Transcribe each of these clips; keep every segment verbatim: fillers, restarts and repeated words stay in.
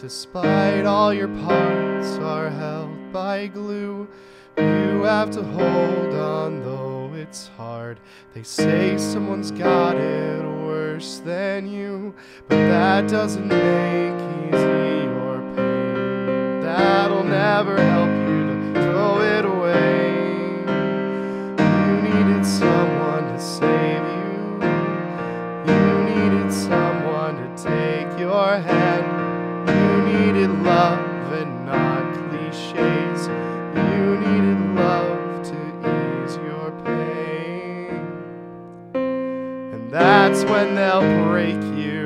Despite all your parts are held by glue, you have to hold on though it's hard. They say someone's got it worse than you, but that doesn't make easy your pain. That'll never help you to throw it away. You needed someone to save you. You needed someone to take your hand. You needed love and not cliches. You needed love to ease your pain. And that's when they'll break you.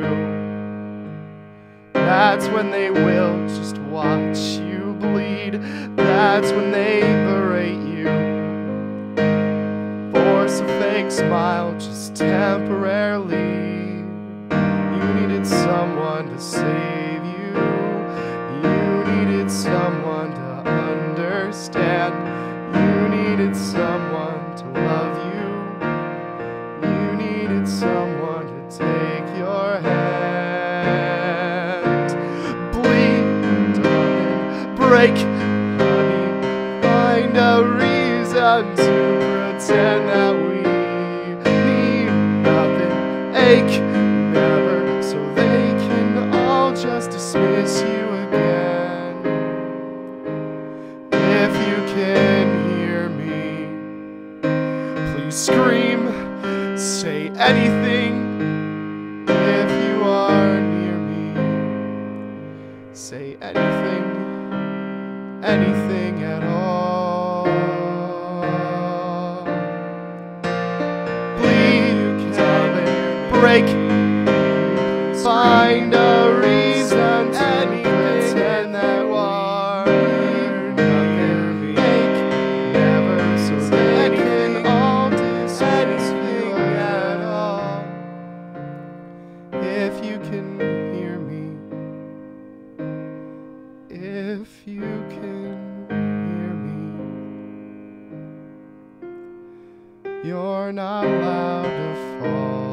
That's when they will just watch you bleed. That's when they berate you. Force a fake smile just temporarily. You needed someone to save you. You needed someone to understand. You needed someone to love you. You needed someone to take your hand. Bleed, darling, break, honey. Find a reason to pretend that we need nothing. Ache, never, so they can all just dismiss you again. If you can hear me, please scream, say anything. If you are near me, say anything, anything at all. Bleed, darling, break, find a reason to pretend that you are nothing. Make never, so they can all dismiss you at all. If you can hear me, if you can hear me, you're not allowed to fall.